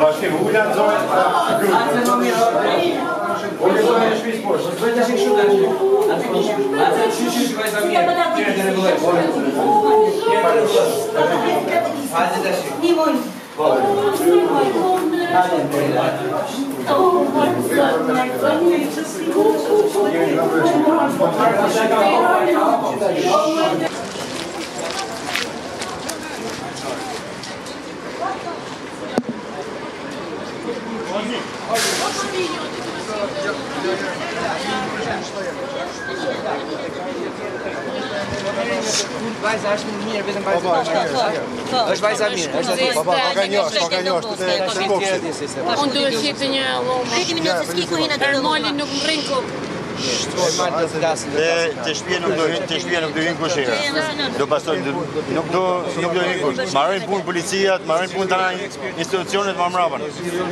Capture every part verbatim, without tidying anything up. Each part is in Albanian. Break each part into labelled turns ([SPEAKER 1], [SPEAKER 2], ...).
[SPEAKER 1] Bashkim, ulla në zonë. Atë në mirë. Ulla zonë në shpisë poshtë. Bëjt të shikë shumë dhe që. Atë që që që vajza mirë. Kjerë të regulloj. Kjerë të regulloj. Hajde të shikë. Një mojnë. Hajde të regulloj.
[SPEAKER 2] Vajza është mirë, vetëm vajza mirë. Është vajza mirë, është aty.
[SPEAKER 3] Baba, ka ka njosh, ka ka njosh, të të kokë.
[SPEAKER 4] Unë duhet shqipë një lomë.
[SPEAKER 5] Rriti minutë se s'ki ku hinë atë
[SPEAKER 4] Ermoli nuk më rrinë kokë.
[SPEAKER 3] Dhe të shtëpia nuk do hin, të shtëpia nuk do hin kush herë. Do pasoj nuk do nuk do hin kush. Marrin punë policia, marrin punë tana institucionet më mbrapa.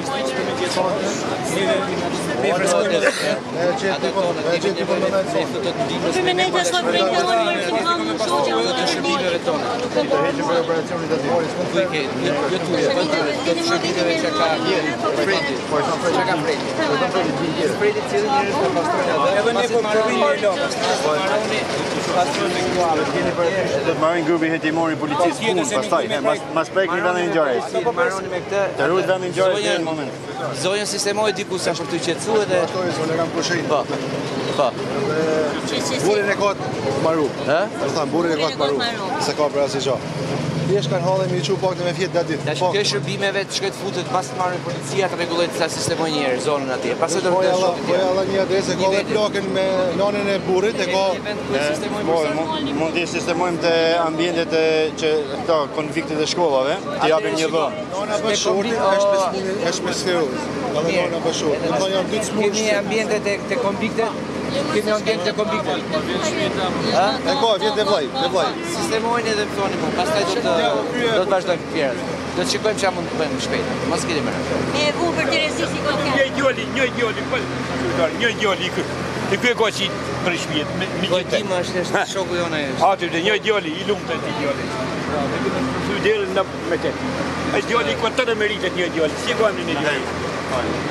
[SPEAKER 5] Benet Beci është bërë një orë mirë që kam në shoqë
[SPEAKER 2] të shërbimeve tona.
[SPEAKER 3] Të heqim për operacionin e Dimorit.
[SPEAKER 2] Kuike, jo tuaj, po të shërbimeve që ka Fredi. Po ka Fredi. Ka Fredi. Po ka Fredi. Fredi cilë njerëz ka pastruar atë. Edhe ne po provojmë një lopë. Po marroni pastruar igual.
[SPEAKER 3] Keni për të marrin grupi hetimori policisë punë pastaj, mas mas prek në vendin e ngjarjes.
[SPEAKER 2] Po marroni me këtë.
[SPEAKER 3] Të rrut vendin e ngjarjes në moment.
[SPEAKER 2] Zonjën sistemoi diku sa për të qetësuar dhe
[SPEAKER 3] ato zonë kanë pushin.
[SPEAKER 2] Po. Po.
[SPEAKER 3] Burin e kot maru.
[SPEAKER 2] Ë?
[SPEAKER 3] Do thënë burin e kot maru. Se ka për asgjë. Thjesht kanë hallë me çu pak me fjet datë ditë.
[SPEAKER 2] Tash kjo shërbimeve të shkojtë futet pas të marrin policia të rregullojë sa sistemojnë një herë zonën atje. Pastaj do të shohim.
[SPEAKER 3] Po ja një adresë ka dhe plakën me nënën e burrit e ka mund të sistemojmë të ambientet që këto konviktet e shkollave, të japin një vend. Nëna bashorti është është me sferuz. Ka dhe nëna bashorti. Do të janë dy smuç.
[SPEAKER 2] Kemi ambientet e konviktet. Kemi ambientet e konviktet.
[SPEAKER 3] Ha? E ka vjen te vllai, te vllai.
[SPEAKER 2] Sistemojnë edhe thoni më, pastaj do të do të vazhdojmë tjerët. Do të shikojmë çfarë mund të bëjmë shpejt. Mos keni më.
[SPEAKER 5] E vu për të rëndësishëm ka.
[SPEAKER 1] Një djali, një djali, po. Një djali kë. Ti kë ka si për shtëpiet me me.
[SPEAKER 2] Po ti më është është shoku jonë ai.
[SPEAKER 1] Aty të një djali i lumtë ti djali. Pra, ne kemi dy djalë në me të. Ai djali ku të meritet një djali. Si kanë në një djali.